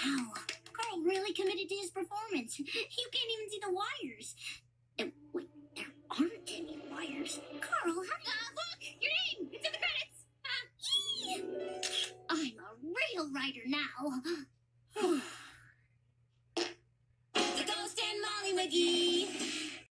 Wow. Carl really committed to his performance. You can't even see the wires. Wait, there aren't any wires. Carl, how did look! Your name! It's in the credits! I'm a real writer now. The Ghost and Molly McGee.